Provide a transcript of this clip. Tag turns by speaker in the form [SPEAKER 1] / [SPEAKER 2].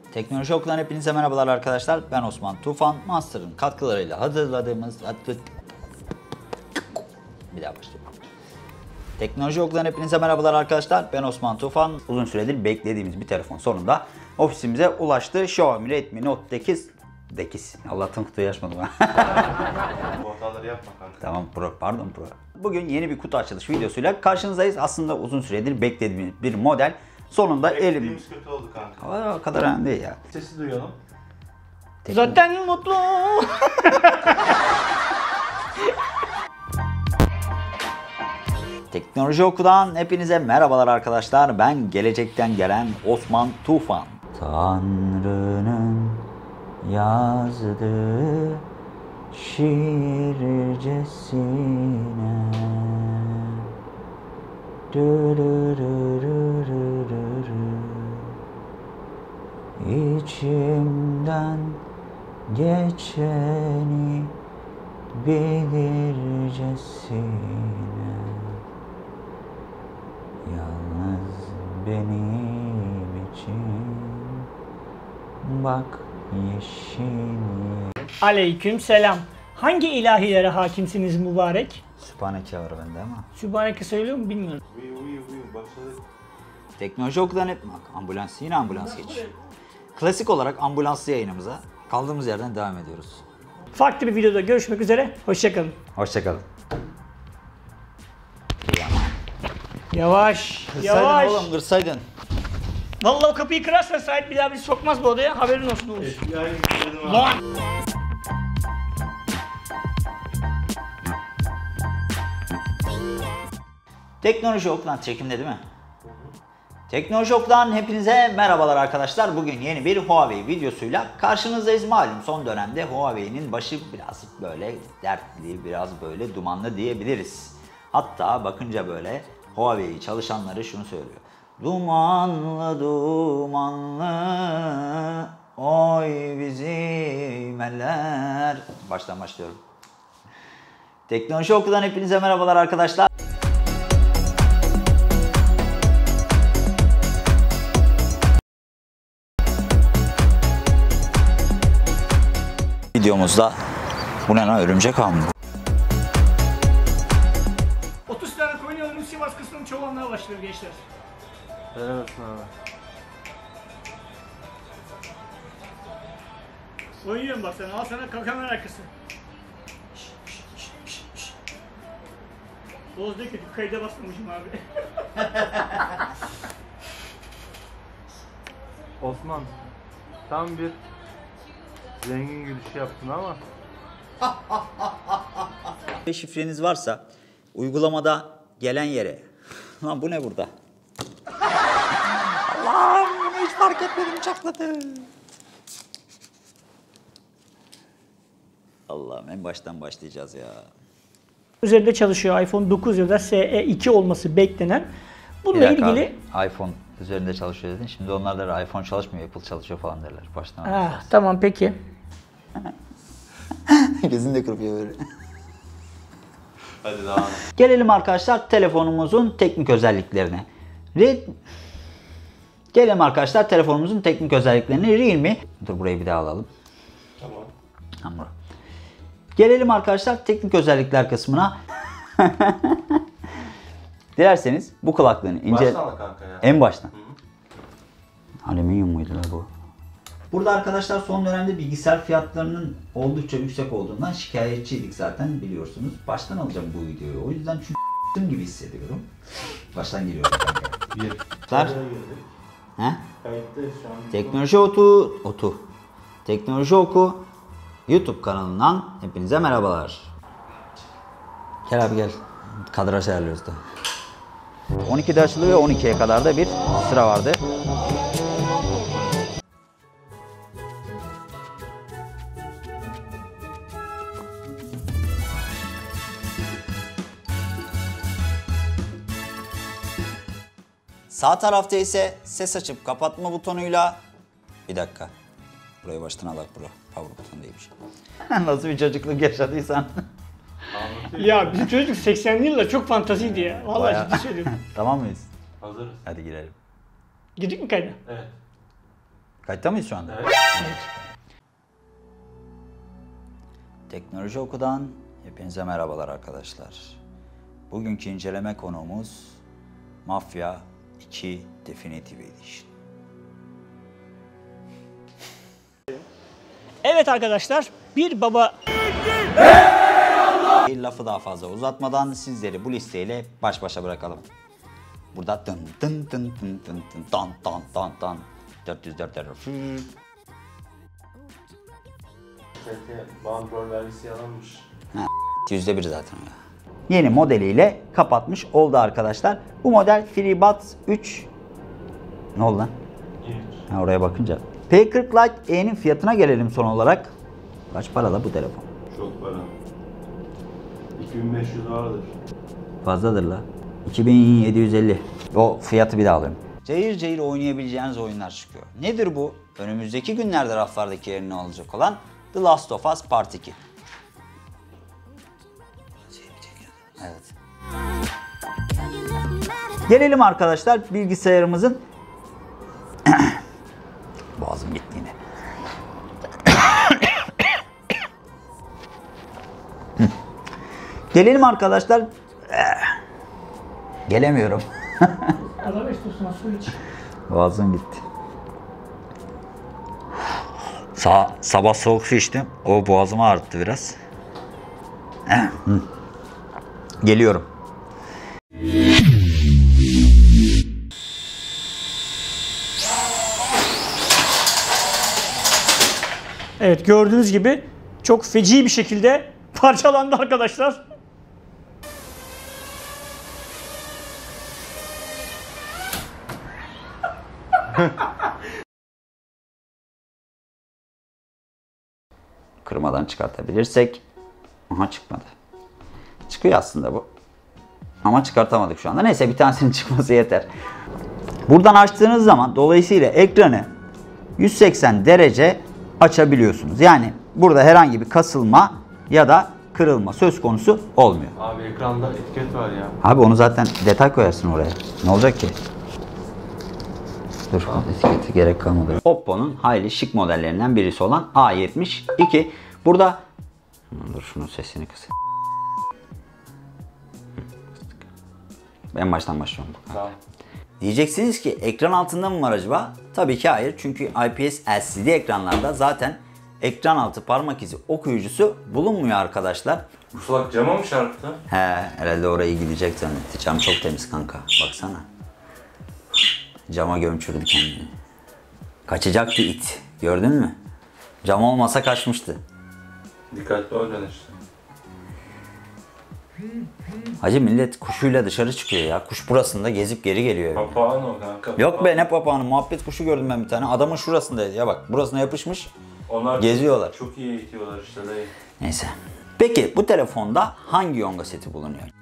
[SPEAKER 1] Teknoloji Oku'dan hepinize merhabalar arkadaşlar. Ben Osman Tufan. Master'ın katkılarıyla hazırladığımız... Bir daha başlayalım. Teknoloji Oku'dan hepinize merhabalar arkadaşlar. Ben Osman Tufan. Uzun süredir beklediğimiz bir telefon sonunda ofisimize ulaştı. Xiaomi Redmi Note 8. Allah'tan kutuyu açmadım ha.
[SPEAKER 2] Bu hataları yapma kanka.
[SPEAKER 1] Tamam pardon Pro. Bugün yeni bir kutu açılış videosuyla karşınızdayız. Aslında uzun süredir beklediğimiz bir model. Sonunda
[SPEAKER 2] Beklediğimiz kötü oldu kanka.
[SPEAKER 1] O kadar önemli değil ya.
[SPEAKER 2] Sesi duyalım.
[SPEAKER 1] Zaten mutlu. Teknoloji Oku'dan hepinize merhabalar arkadaşlar. Ben gelecekten gelen Osman Tufan. Tanrı'nın yazdığı şiircesine İçimden geçeni bilircesine yalnız benim için bak yeşil.
[SPEAKER 3] Aleyküm selam. Hangi ilahilere hakimsiniz mübarek?
[SPEAKER 1] Sübhaneke var bende ama.
[SPEAKER 3] Sübhaneke söylüyor mu bilmiyorum.
[SPEAKER 2] Uyu başladık.
[SPEAKER 1] Teknoloji Oku'dan hep ambulans, yine ambulans geçiyor. Klasik olarak ambulanslı yayınımıza kaldığımız yerden devam ediyoruz.
[SPEAKER 3] Farklı bir videoda görüşmek üzere. Hoşçakalın.
[SPEAKER 1] Hoşçakalın.
[SPEAKER 3] Yavaş.
[SPEAKER 1] Kırsaydın
[SPEAKER 3] Yavaş.
[SPEAKER 1] oğlum, kırsaydın.
[SPEAKER 3] Vallahi o kapıyı kırarsan sahip bir daha bizi sokmaz bu odaya. Haberin olsun olur.
[SPEAKER 2] Yani dedim abi.
[SPEAKER 3] Lan.
[SPEAKER 1] Teknoloji Oku'dan çekimde değil mi? Teknoloji Oku'dan hepinize merhabalar arkadaşlar. Bugün yeni bir Huawei videosuyla karşınızdayız. Malum son dönemde Huawei'nin başı biraz böyle dertli, biraz böyle dumanlı diyebiliriz. Hatta bakınca böyle Huawei çalışanları şunu söylüyor. Dumanlı dumanlı oy bizim eller. Baştan başlıyorum. Teknoloji Oku'dan hepinize merhabalar arkadaşlar. Videomuzda bu ne lan, örümcek ağ mı?
[SPEAKER 3] 30 tane koyun alırım Sivas kısmının çobanlığa başlıyor gençler.
[SPEAKER 2] Helal olsun abi.
[SPEAKER 3] Oynuyorum bak sana. Al sana kamera arkası. Oğuz diyor ki kayda basmamışım abi.
[SPEAKER 2] Osman, tam bir zengin gülüşü yaptın ama.
[SPEAKER 1] Şifreniz varsa uygulamada gelen yere. Lan bu ne burada? Allah'ım, bunu hiç fark etmedim, çatladı. Allah'ım, en baştan başlayacağız ya.
[SPEAKER 3] Üzerinde çalışıyor iPhone 9 ya da SE2 olması beklenen. Bununla
[SPEAKER 1] Bir dakika
[SPEAKER 3] ilgili...
[SPEAKER 1] abi, iPhone üzerinde çalışıyor dedin. Şimdi onlar da iPhone çalışmıyor, Apple çalışıyor falan derler. Baştan
[SPEAKER 3] Ha, tamam peki.
[SPEAKER 1] Gözünü de kırpıyor böyle.
[SPEAKER 2] Hadi devam.
[SPEAKER 1] Gelelim arkadaşlar telefonumuzun teknik özelliklerine. Realme. Dur, burayı bir daha alalım.
[SPEAKER 2] Tamam.
[SPEAKER 1] Tamam. Gelelim arkadaşlar teknik özellikler kısmına. Dilerseniz bu kulaklığını ince...
[SPEAKER 2] Baştan al kanka ya.
[SPEAKER 1] En baştan. Alüminyum muydu la bu? Burada arkadaşlar son dönemde bilgisayar fiyatlarının oldukça yüksek olduğundan şikayetçiydik zaten, biliyorsunuz. Baştan alacağım bu videoyu. O yüzden çünkü gibi hissediyorum. Baştan giriyorum kanka.
[SPEAKER 2] Bir.
[SPEAKER 1] He?
[SPEAKER 2] Kayıttayız şu an.
[SPEAKER 1] Teknoloji Oku YouTube kanalından hepinize merhabalar. Gel abi gel. Kadraj ayarlıyoruz da. 12'de açılıyor, 12'ye kadar da bir sıra vardı. Sağ tarafta ise ses açıp kapatma butonuyla... Bir dakika. Burayı baştan alak bro. Power button değilmiş. Nasıl bir çocukluk yaşadıysan.
[SPEAKER 3] Ya bizim çocuk 80'li yıllar çok fantaziydi ya. Vallahi
[SPEAKER 1] Bayağı.
[SPEAKER 3] ciddi söylüyorum.
[SPEAKER 1] Tamam mıyız?
[SPEAKER 2] Hazırız.
[SPEAKER 1] Hadi girelim.
[SPEAKER 3] Girdik mi kayda?
[SPEAKER 2] Evet.
[SPEAKER 1] Kayıtta mıyız şu anda?
[SPEAKER 2] Evet.
[SPEAKER 1] Teknoloji Oku'dan hepinize merhabalar arkadaşlar. Bugünkü inceleme konuğumuz Mafya 2 Definitive Edition.
[SPEAKER 3] Evet arkadaşlar, bir baba...
[SPEAKER 1] Lafı daha fazla uzatmadan sizleri bu listeyle baş başa bırakalım. Burada tın tın tın tın tın tın tan tan tan tan 404 error.
[SPEAKER 2] Bandrol vergisi yalanmış.
[SPEAKER 1] %1 zaten ya. Yeni modeliyle kapatmış oldu arkadaşlar. Bu model FreeBuds 3. Ne oldu lan?
[SPEAKER 2] İyidir.
[SPEAKER 1] Ha, oraya bakınca. P40 Lite E'nin fiyatına gelelim son olarak. Kaç para da bu telefon?
[SPEAKER 2] Çok para. 2500 vardır.
[SPEAKER 1] Fazladır la. 2750. O fiyatı bir daha alayım. Cayır cayır oynayabileceğiniz oyunlar çıkıyor. Nedir bu? Önümüzdeki günlerde raflardaki yerini alacak olan The Last of Us Part 2. Evet. Gelelim arkadaşlar bilgisayarımızın boğazım gitti yine. Gelelim arkadaşlar. Gelemiyorum.
[SPEAKER 3] Adam istiyorsun, su iç.
[SPEAKER 1] Boğazım gitti. Sabah soğuk su içtim. O boğazımı ağrıttı biraz. Geliyorum.
[SPEAKER 3] Evet, gördüğünüz gibi çok feci bir şekilde parçalandı arkadaşlar.
[SPEAKER 1] Kırmadan çıkartabilirsek. Aha, çıkmadı. Çıkıyor aslında bu. Ama çıkartamadık şu anda. Neyse, bir tanesinin çıkması yeter. Buradan açtığınız zaman dolayısıyla ekranı 180 derece açabiliyorsunuz. Yani burada herhangi bir kasılma ya da kırılma söz konusu olmuyor.
[SPEAKER 2] Abi ekranda etiket var ya.
[SPEAKER 1] Abi onu zaten detay koyarsın oraya. Ne olacak ki? Dur, etiketi gerek kalmadı. Oppo'nun hayli şık modellerinden birisi olan A72. Burada dur, şunun sesini kısayım. En baştan başlıyorum.
[SPEAKER 2] Tamam.
[SPEAKER 1] Diyeceksiniz ki ekran altında mı var acaba? Tabii ki hayır. Çünkü IPS LCD ekranlarda zaten ekran altı parmak izi okuyucusu bulunmuyor arkadaşlar.
[SPEAKER 2] Bu salak cama mı çarptı?
[SPEAKER 1] He, herhalde oraya gidecek zannetti. Cam çok temiz kanka. Baksana. Cama gömçürdü kendini. Kaçacaktı it. Gördün mü? Cam olmasa kaçmıştı.
[SPEAKER 2] Dikkatli olacaksın işte.
[SPEAKER 1] Hacı, millet kuşuyla dışarı çıkıyor ya. Kuş burasında gezip geri geliyor.
[SPEAKER 2] Papağan o kanka.
[SPEAKER 1] Yok be, ne papağanı, muhabbet kuşu gördüm ben bir tane. Adamın şurasındaydı ya, bak burasına yapışmış.
[SPEAKER 2] Onlar
[SPEAKER 1] geziyorlar.
[SPEAKER 2] Çok iyi eğitiyorlar işte dayı.
[SPEAKER 1] Neyse. Peki bu telefonda hangi Yonga seti bulunuyor?